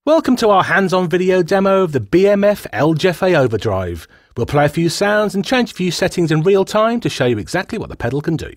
Welcome to our hands-on video demo of the Bmf El Jefe overdrive. We'll play a few sounds and change a few settings in real time to show you exactly what the pedal can do.